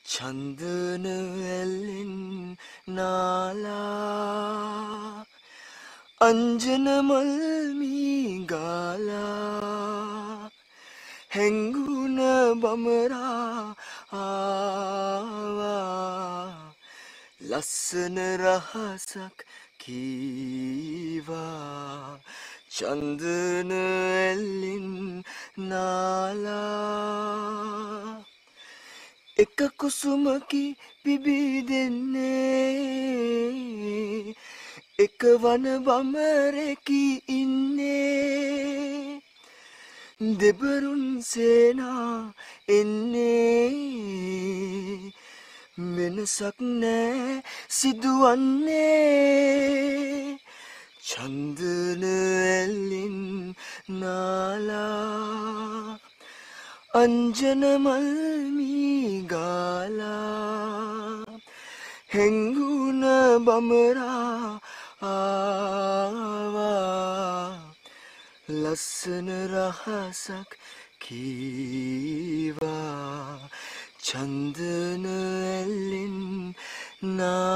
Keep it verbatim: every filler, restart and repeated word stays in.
චන්දන ඇල්ලෙන් නාලා අංජන මල් මී ගාලා හැංගුණ බමරා ආවා ලස්සන රහසක් කීවා චන්දන ඇල්ලෙන් නාලා එක කුසුමකි පිබිදෙන්නේ එක වන බඹරෙකි ඉන්නේ දෙබරුන් සේනා එන්නේ වෙනසක් නෑ සිදුවන්නේ චන්දන ඇල්ලෙන් නාලා අංජන මල් මී ගාලා හැංගුණ බමරා ආවා ලස්සන රහසක් කීවා චන්දන ඇල්ලෙන් නා